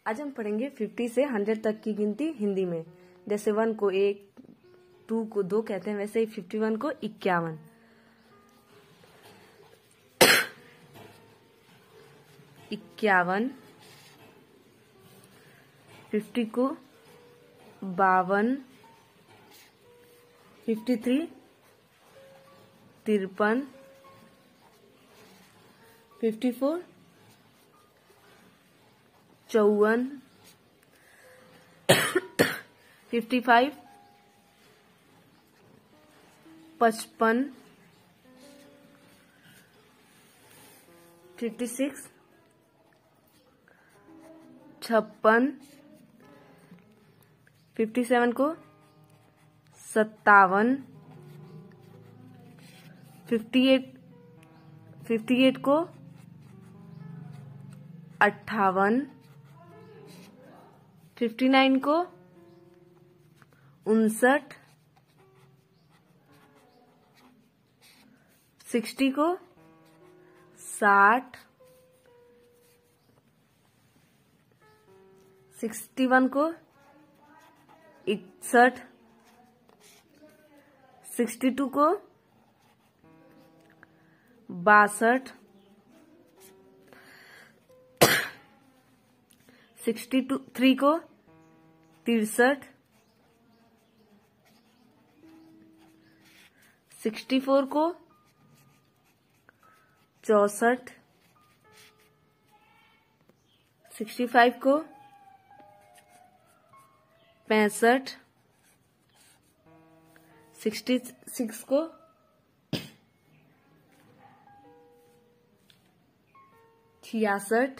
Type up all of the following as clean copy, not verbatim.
आज हम पढ़ेंगे 50 से 100 तक की गिनती हिंदी में। जैसे 1 को 1, 2 को 2 कहते हैं, वैसे ही 51 को 51, 51, 50 को 52, 53, 53, 54, 54, 55, 55, 56, 56, 57 को 57, 58 को 58, 59 को 59, 60 को 60, 61 को 61, 62 को 62, 63 को 63, 64 को 64, 65 को 65, 66 को 66,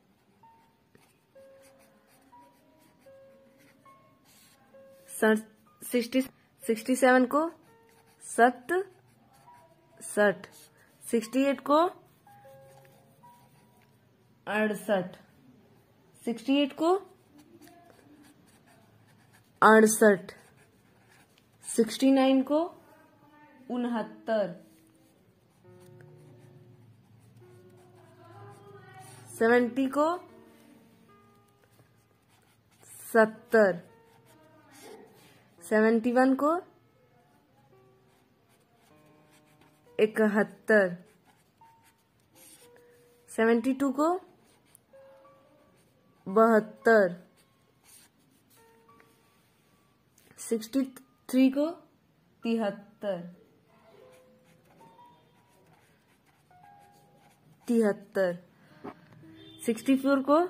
67 को 67, 68 को 68, 68 को 68, 69 को 69, 70 को 70, 71 को 71, 72 को 72, 63 को 73, 73, 64 को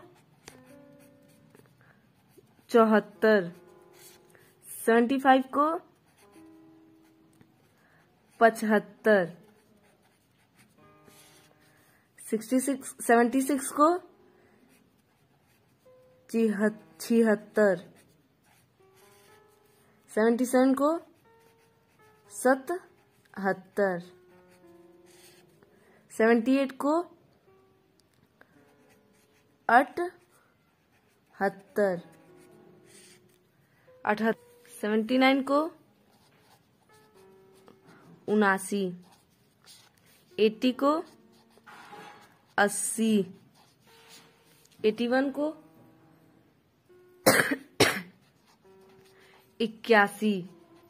74, 75 को 75, 76 को 76, 77 को 77, 78 को 78, 79 को 79, 80 को 80, 81 को 81,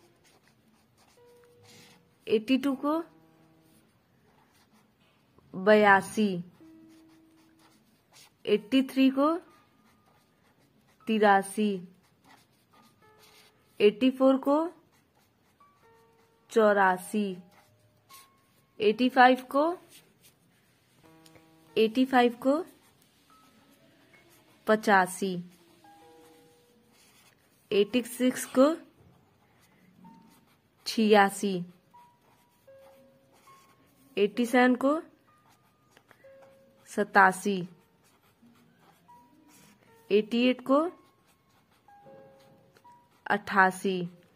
82 को 82, 83 को 83, 84 को 84, 85 को 85 को 85, 86 को 86, 87 को 87, 88 को 88,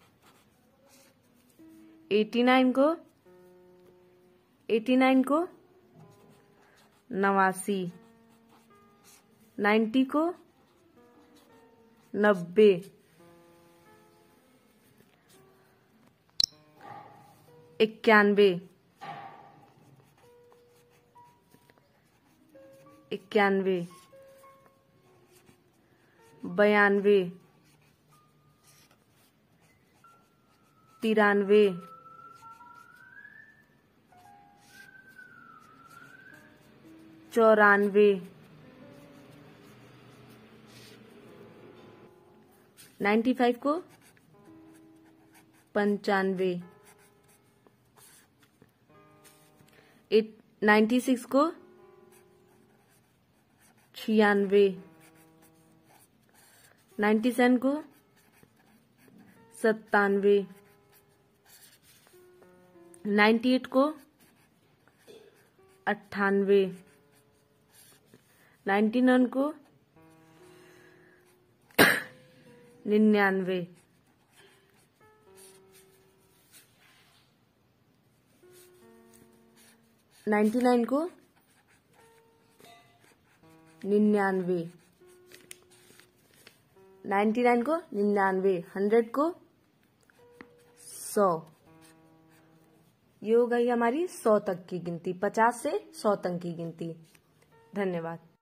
89 को 89, 90 को 90, 91, 91, 92, 93, 94, 95 को 95, 96 को 96, 97 को 97, 98 को 98, 99 को 99, 99 को 99, 99 को 99, 100 को 100। ये हो गई हमारी 100 तक की गिनती, 50 से 100 तक की गिनती। धन्यवाद।